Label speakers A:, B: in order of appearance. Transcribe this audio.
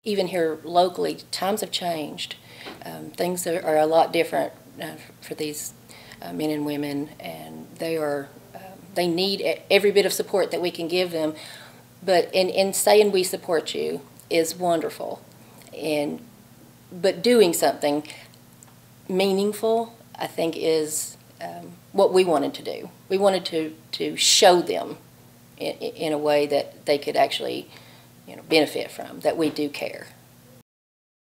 A: even here locally, times have changed. Things are a lot different for these men and women, and they need every bit of support that we can give them. But in saying we support you is wonderful, but doing something meaningful, I think, is what we wanted to do. We wanted to show them in a way that they could actually benefit from, that we do care.